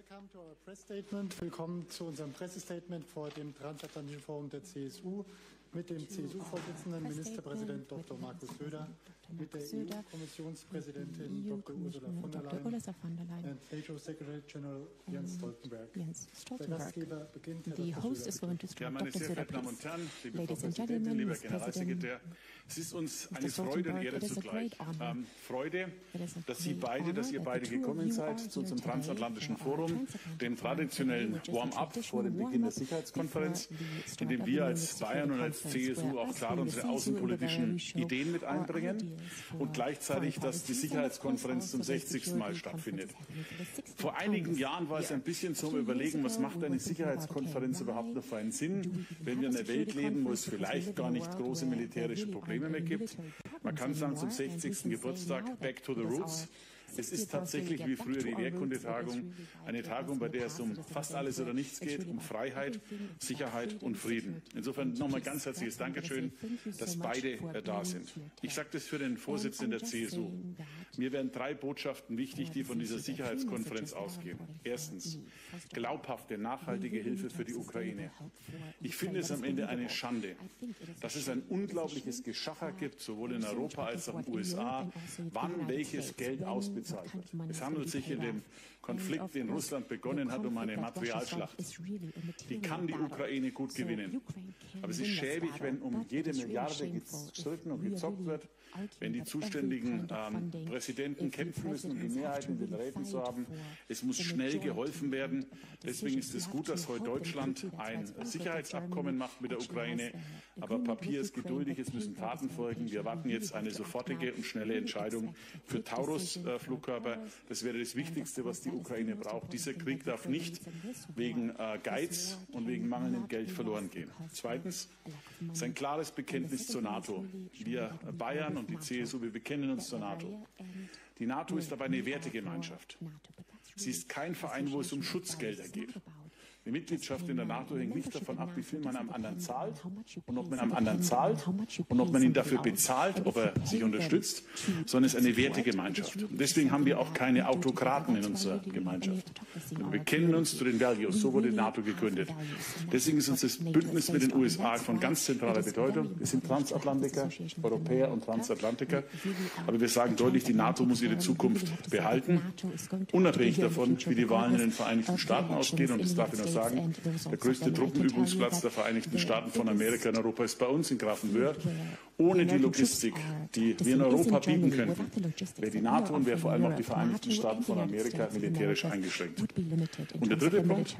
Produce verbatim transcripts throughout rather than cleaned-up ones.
Welcome to our press statement. Willkommen zu unserem Pressestatement vor dem Transatlantischen Forum der C S U mit dem C S U-Vorsitzenden Ministerpräsident Doktor Markus Söder, mit der E U-Kommissionspräsidentin Doktor Ursula von der Leyen und NATO Secretary General Jens Stoltenberg. Der Gastgeber beginnt. The host is going to start. Doctor Söder, please. Ladies and gentlemen, lieber Generalsekretär, es ist uns eine Freude und Ehre zugleich. Ähm, Freude, dass Sie beide, dass ihr beide gekommen seid zu unserem Transatlantischen Forum, dem traditionellen Warm-up vor dem Beginn der Sicherheitskonferenz, in dem wir als Bayern und als C S U auch klar unsere außenpolitischen Ideen mit einbringen und gleichzeitig, dass die Sicherheitskonferenz zum sechzigsten Mal stattfindet. Vor einigen Jahren war es ein bisschen zum Überlegen, was macht eine Sicherheitskonferenz überhaupt noch für einen Sinn, wenn wir in einer Welt leben, wo es vielleicht gar nicht große militärische Probleme mehr gibt. Man kann sagen, zum sechzigsten Geburtstag Back to the Roots. Es ist tatsächlich wie früher die Wehrkundetagung, eine Tagung, bei der es um fast alles oder nichts geht, um Freiheit, Sicherheit und Frieden. Insofern nochmal ganz herzliches Dankeschön, dass beide da sind. Ich sage das für den Vorsitzenden der C S U. Mir wären drei Botschaften wichtig, die von dieser Sicherheitskonferenz ausgehen. Erstens, glaubhafte, nachhaltige Hilfe für die Ukraine. Ich finde es am Ende eine Schande, dass es ein unglaubliches Geschacher gibt, sowohl in Europa als auch in den U S A, wann welches Geld ausbezahlt wird. Es handelt sich in dem Konflikt, den Russland begonnen hat, um eine Materialschlacht. Die kann die Ukraine gut gewinnen. Aber es ist schäbig, wenn um jede Milliarde gestritten und gezockt wird, wenn die zuständigen ähm, Präsidenten kämpfen müssen, um die Mehrheit in den Räten zu haben. Es muss schnell geholfen werden. Deswegen ist es gut, dass heute Deutschland ein Sicherheitsabkommen macht mit der Ukraine. Aber Papier ist geduldig, es müssen Taten folgen. Wir erwarten jetzt eine sofortige und schnelle Entscheidung für Taurus-Flugkörper. Das wäre das Wichtigste, was die Ukraine braucht. Dieser Krieg darf nicht wegen äh, Geiz und wegen mangelndem Geld verloren gehen. Zweitens, es ist ein klares Bekenntnis zur NATO. Wir Bayern und die C S U, wir bekennen uns zur NATO. Die NATO ist aber eine Wertegemeinschaft. Sie ist kein Verein, wo es um Schutzgelder geht. Die Mitgliedschaft in der NATO hängt nicht davon ab, wie viel man am anderen zahlt und ob man am anderen zahlt und ob man ihn dafür bezahlt, ob er sich unterstützt, sondern es ist eine Wertegemeinschaft. Und deswegen haben wir auch keine Autokraten in unserer Gemeinschaft. Wir bekennen uns zu den Values, so wurde die NATO gegründet. Deswegen ist uns das Bündnis mit den U S A von ganz zentraler Bedeutung. Wir sind Transatlantiker, Europäer und Transatlantiker, aber wir sagen deutlich, die NATO muss ihre Zukunft behalten, unabhängig davon, wie die Wahlen in den Vereinigten Staaten ausgehen. Und das darf ich noch sagen, der größte Truppenübungsplatz der Vereinigten Staaten von Amerika in Europa ist bei uns in Grafenwöhr. Ohne die Logistik, die wir in Europa bieten könnten, wäre die NATO und wäre vor allem auch die Vereinigten Staaten von Amerika militärisch eingeschränkt. Und der dritte Punkt,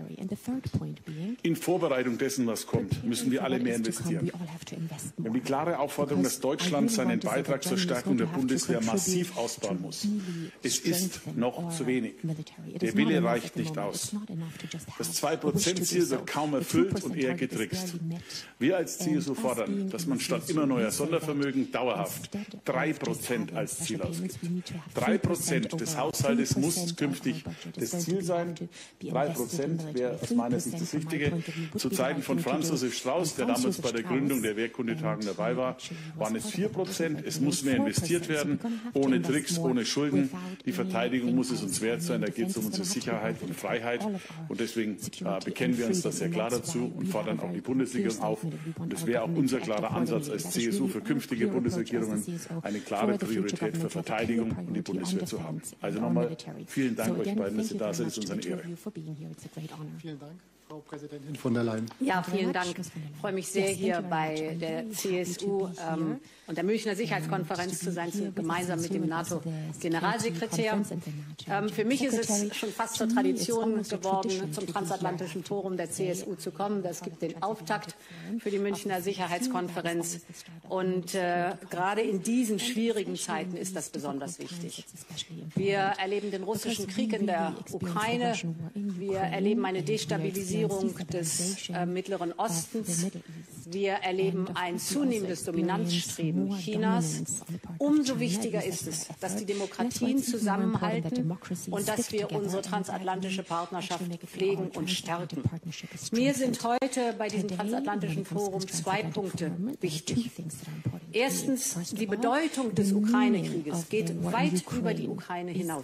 in Vorbereitung dessen, was kommt, müssen wir alle mehr investieren. Wir haben die klare Aufforderung, dass Deutschland seinen Beitrag zur Stärkung der Bundeswehr massiv ausbauen muss. Es ist noch zu wenig. Der Wille reicht nicht aus. Das zwei Prozent Ziel wird kaum erfüllt und eher getrickst. Wir als C S U fordern, dass man statt immer neuer Sondervermögen dauerhaft drei Prozent als Ziel ausgibt. drei Prozent des Haushaltes muss künftig das Ziel sein. drei Prozent wäre aus meiner Sicht das Richtige. Zu Zeiten von Franz Josef Strauß, der damals bei der Gründung der Wehrkundetagung dabei war, waren es vier Prozent. Es muss mehr investiert werden, ohne Tricks, ohne Schulden. Die Verteidigung muss es uns wert sein. Da geht es um unsere Sicherheit und Freiheit. Und deswegen äh, bekennen wir uns das sehr klar dazu und fordern auch die Bundesregierung auf. Und es wäre auch unser klarer Ansatz als C S U für künftige Bundesregierungen, eine klare Priorität für Verteidigung und die Bundeswehr zu haben. Also nochmal vielen Dank euch beiden, dass ihr da seid. Es ist uns eine Ehre. Vielen Dank. Frau Präsidentin von der Leyen. Ja, vielen Dank. Ich freue mich sehr, hier bei der C S U ähm, und der Münchner Sicherheitskonferenz zu sein, zu, gemeinsam mit dem NATO-Generalsekretär. Ähm, für mich ist es schon fast zur Tradition geworden, zum Transatlantischen Forum der C S U zu kommen. Das gibt den Auftakt für die Münchner Sicherheitskonferenz. Und äh, gerade in diesen schwierigen Zeiten ist das besonders wichtig. Wir erleben den russischen Krieg in der Ukraine. Wir erleben eine Destabilisierung des äh, Mittleren Ostens. Wir erleben ein zunehmendes Dominanzstreben Chinas. Umso wichtiger ist es, dass die Demokratien zusammenhalten und dass wir unsere transatlantische Partnerschaft pflegen und stärken. Mir sind heute bei diesem transatlantischen Forum zwei Punkte wichtig. Erstens, die Bedeutung des Ukraine-Krieges geht weit über die Ukraine hinaus.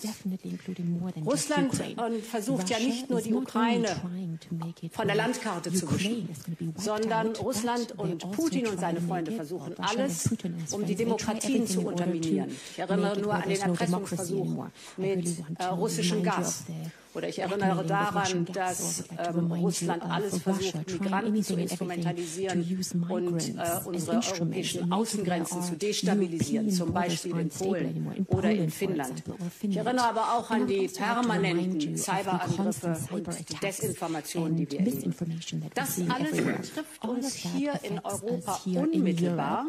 Russland versucht ja nicht nur die Ukraine von der Landkarte zu wischen, sondern Russland und Putin und seine Freunde versuchen alles, um die Demokratien zu unterminieren. Ich erinnere nur an den Erpressungsversuch mit äh, russischem Gas. Oder ich erinnere daran, dass ähm, Russland alles versucht, Migranten zu instrumentalisieren und äh, unsere europäischen Außengrenzen zu destabilisieren, zum Beispiel in Polen oder in Finnland. Ich erinnere aber auch an die permanenten Cyberangriffe und die Desinformation, die wir erleben. Das alles betrifft uns hier in Europa unmittelbar,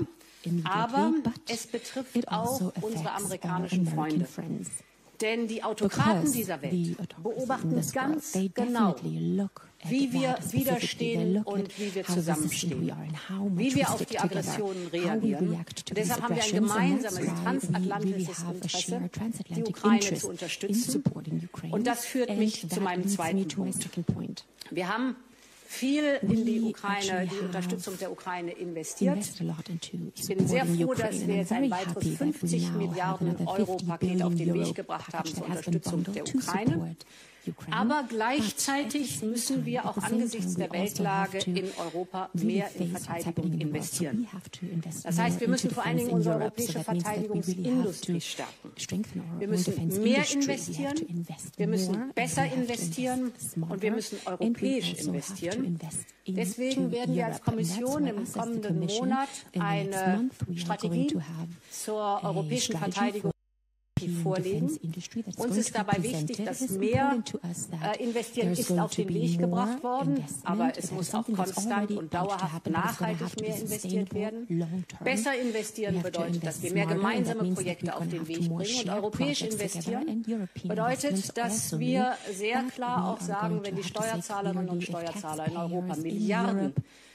aber es betrifft auch unsere amerikanischen Freunde. Denn die Autokraten dieser Welt beobachten ganz genau, wie wir widerstehen und wie wir zusammenstehen, wie wir auf die Aggressionen reagieren. Und deshalb haben wir ein gemeinsames transatlantisches Interesse, die Ukraine zu unterstützen. Und das führt mich zu meinem zweiten Punkt. Wir haben viel in die Ukraine, die Unterstützung der Ukraine investiert. Ich bin sehr froh, dass wir jetzt ein weiteres fünfzig Milliarden Euro Paket auf den Weg gebracht haben zur Unterstützung der Ukraine. Aber gleichzeitig müssen wir auch angesichts der Weltlage in Europa mehr in Verteidigung investieren. Das heißt, wir müssen vor allen Dingen unsere europäische Verteidigungsindustrie stärken. Wir müssen mehr investieren, wir müssen besser investieren und wir müssen europäisch investieren. Deswegen werden wir als Kommission im kommenden Monat eine Strategie zur europäischen Verteidigung vorlegen. Uns ist dabei wichtig, dass mehr äh, investieren ist auf den Weg gebracht worden, aber es muss auch konstant und dauerhaft nachhaltig mehr investiert werden. Besser investieren bedeutet, dass wir mehr gemeinsame Projekte auf den Weg bringen, und europäisch investieren bedeutet, dass wir sehr klar auch sagen, wenn die Steuerzahlerinnen und Steuerzahler in Europa Milliarden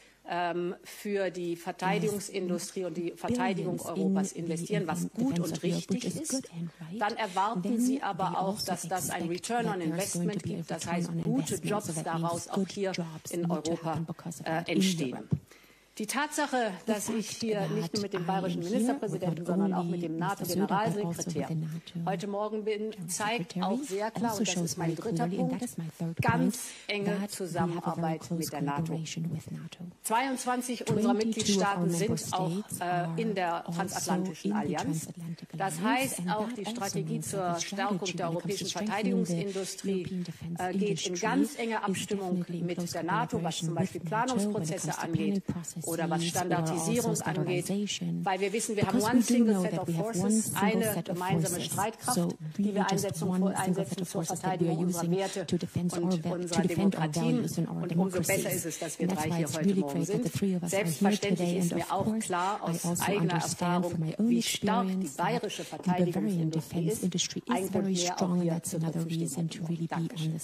für die Verteidigungsindustrie und die Verteidigung Europas investieren, was gut und richtig ist, dann erwarten sie aber auch, dass das ein Return on Investment gibt, das heißt, gute Jobs daraus auch hier in Europa äh, entstehen. Die Tatsache, dass ich hier nicht nur mit dem bayerischen Ministerpräsidenten, sondern auch mit dem NATO-Generalsekretär heute Morgen bin, zeigt auch sehr klar, und das ist mein dritter Punkt, ganz enge Zusammenarbeit mit der NATO. zweiundzwanzig unserer Mitgliedstaaten sind auch äh, in der transatlantischen Allianz. Das heißt, auch die Strategie zur Stärkung der europäischen Verteidigungsindustrie äh, geht in ganz enge Abstimmung mit der NATO, was zum Beispiel Planungsprozesse angeht oder was Standardisierung angeht, weil wir wissen, wir haben one single set of forces, eine gemeinsame Streitkraft, die wir einsetzen, einsetzen zur Verteidigung unserer Werte und unserer Demokratien. Und umso besser ist es, dass wir drei hier heute Morgen sind. Selbstverständlich ist mir auch klar aus eigener Erfahrung, wie stark die bayerische Verteidigungsindustrie ist, ein Grund mehr auch hier zur Verfügung zu stehen. Dankeschön.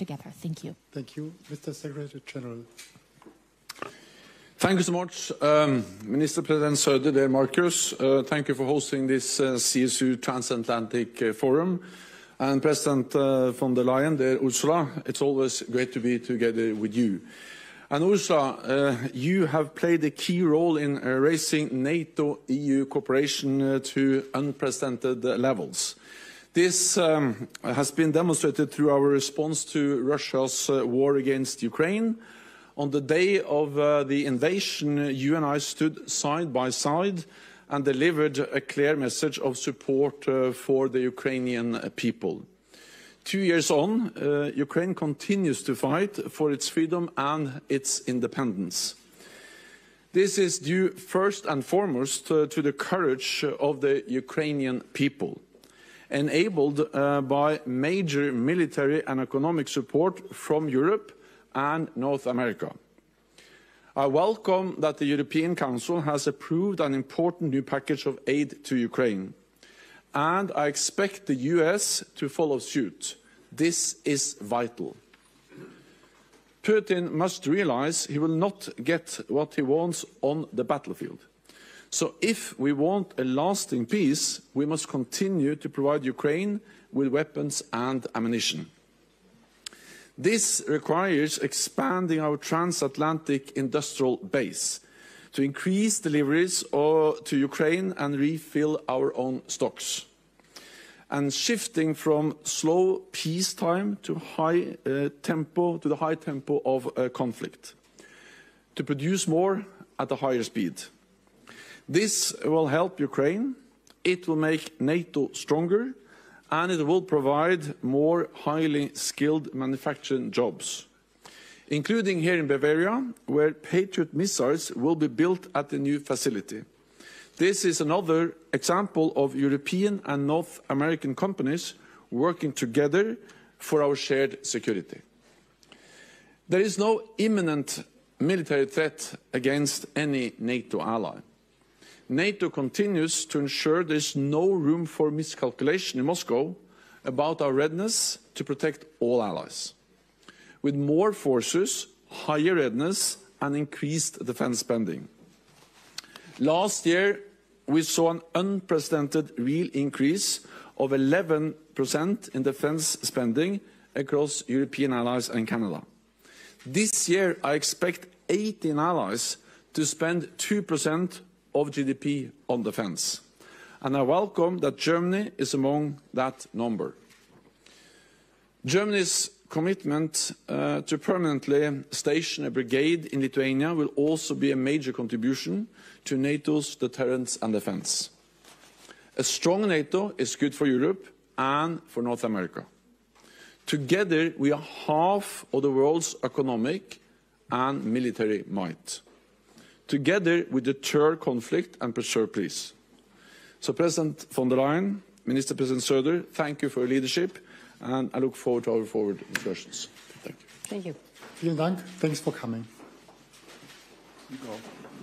Thank you, Mister Secretary General. Thank you so much, um, Minister President Söder, dear Marcus. Uh, thank you for hosting this uh, C S U Transatlantic uh, Forum. And President uh, von der Leyen, dear Ursula, it's always great to be together with you. And Ursula, uh, you have played a key role in uh, raising NATO-E U cooperation uh, to unprecedented uh, levels. This um, has been demonstrated through our response to Russia's uh, war against Ukraine. On the day of uh, the invasion, you and I stood side by side and delivered a clear message of support uh, for the Ukrainian people. Two years on, uh, Ukraine continues to fight for its freedom and its independence. This is due first and foremost uh, to the courage of the Ukrainian people, enabled uh, by major military and economic support from Europe and North America. I welcome that the European Council has approved an important new package of aid to Ukraine, and I expect the U S to follow suit. This is vital. Putin must realize he will not get what he wants on the battlefield. So if we want a lasting peace, we must continue to provide Ukraine with weapons and ammunition. This requires expanding our transatlantic industrial base to increase deliveries to Ukraine and refill our own stocks, and shifting from slow peacetime to high uh, tempo to the high tempo of uh, conflict, to produce more at a higher speed. This will help Ukraine, it will make NATO stronger, and it will provide more highly skilled manufacturing jobs, including here in Bavaria, where Patriot missiles will be built at the new facility. This is another example of European and North American companies working together for our shared security. There is no imminent military threat against any NATO ally. NATO continues to ensure there is no room for miscalculation in Moscow about our readiness to protect all allies. With more forces, higher readiness and increased defence spending. Last year, we saw an unprecedented real increase of eleven percent in defence spending across European allies and Canada. This year, I expect eighteen allies to spend two percent of G D P on defence, and I welcome that Germany is among that number. Germany's commitment uh, to permanently station a brigade in Lithuania will also be a major contribution to NATO's deterrence and defence. A strong NATO is good for Europe and for North America. Together, we are half of the world's economic and military might. Together, we deter conflict and preserve peace. So, President von der Leyen, Minister President Söder, thank you for your leadership, and I look forward to our forward discussions. Thank you. Thank you. Vielen Dank. Thanks for coming. You go.